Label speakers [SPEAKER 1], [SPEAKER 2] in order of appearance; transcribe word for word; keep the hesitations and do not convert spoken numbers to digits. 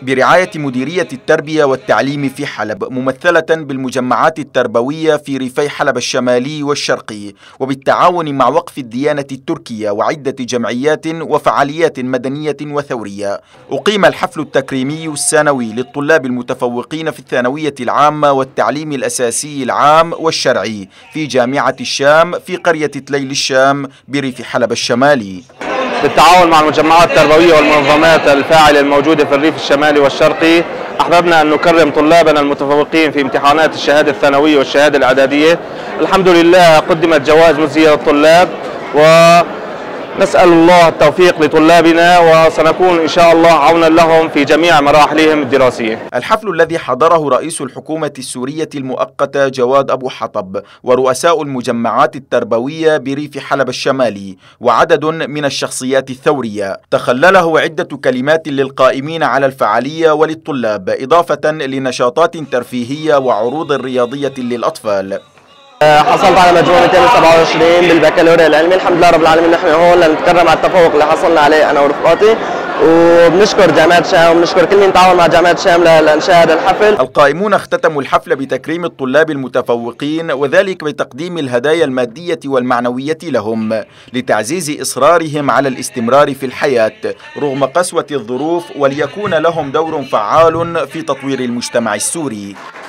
[SPEAKER 1] برعاية مديرية التربية والتعليم في حلب ممثلة بالمجمعات التربوية في ريفي حلب الشمالي والشرقي، وبالتعاون مع وقف الديانة التركية وعدة جمعيات وفعاليات مدنية وثورية. أقيم الحفل التكريمي السنوي للطلاب المتفوقين في الثانوية العامة والتعليم الأساسي العام والشرعي في جامعة الشام في قرية تليل الشام بريف حلب الشمالي،
[SPEAKER 2] بالتعاون مع المجمعات التربوية والمنظمات الفاعلة الموجودة في الريف الشمالي والشرقي. أحببنا أن نكرم طلابنا المتفوقين في امتحانات الشهادة الثانوية والشهادة الإعدادية. الحمد لله قدمت جوائز مجزية للطلاب، ونسأل الله التوفيق لطلابنا، وسنكون إن شاء الله عونا لهم في جميع مراحلهم الدراسية.
[SPEAKER 1] الحفل الذي حضره رئيس الحكومة السورية المؤقتة جواد أبو حطب ورؤساء المجمعات التربوية بريف حلب الشمالي وعدد من الشخصيات الثورية، تخلله عدة كلمات للقائمين على الفعالية وللطلاب، إضافة لنشاطات ترفيهية وعروض رياضية للأطفال.
[SPEAKER 3] حصلت على مجموع مئتين وسبعة وعشرين بالبكالوريا العلمي، الحمد لله رب العالمين. نحن هون لنتكرم على التفوق اللي حصلنا عليه انا ورفقاتي، وبنشكر جامعة شام وبنشكر كل مين تعاون مع جامعة شام لإنشاء هذا الحفل.
[SPEAKER 1] القائمون اختتموا الحفل بتكريم الطلاب المتفوقين، وذلك بتقديم الهدايا المادية والمعنوية لهم لتعزيز إصرارهم على الاستمرار في الحياة رغم قسوة الظروف، وليكون لهم دور فعال في تطوير المجتمع السوري.